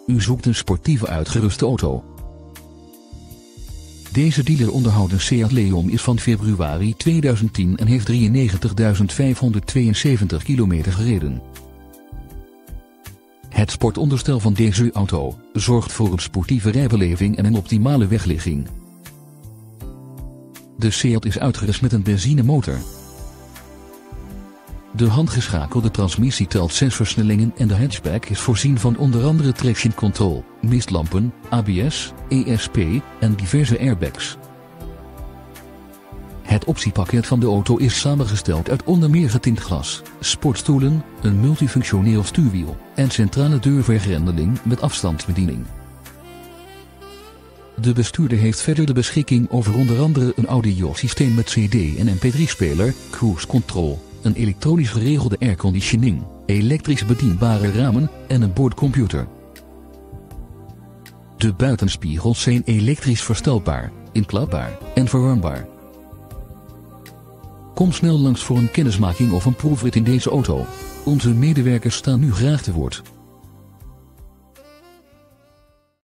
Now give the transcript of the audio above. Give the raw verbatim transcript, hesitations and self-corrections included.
U zoekt een sportieve uitgeruste auto. Deze dealer onderhoudt een Seat Leon is van februari tweeduizend tien en heeft drieënnegentigduizend vijfhonderdtweeënzeventig kilometer gereden. Het sportonderstel van deze auto zorgt voor een sportieve rijbeleving en een optimale wegligging. De Seat is uitgerust met een benzinemotor. De handgeschakelde transmissie telt zes versnellingen en de hatchback is voorzien van onder andere traction control, mistlampen, A B S, E S P en diverse airbags. Het optiepakket van de auto is samengesteld uit onder meer getint glas, sportstoelen, een multifunctioneel stuurwiel en centrale deurvergrendeling met afstandsbediening. De bestuurder heeft verder de beschikking over onder andere een audiosysteem met C D en M P drie speler, cruise control, een elektronisch geregelde airconditioning, elektrisch bedienbare ramen en een boordcomputer. De buitenspiegels zijn elektrisch verstelbaar, inklapbaar en verwarmbaar. Kom snel langs voor een kennismaking of een proefrit in deze auto. Onze medewerkers staan u graag te woord.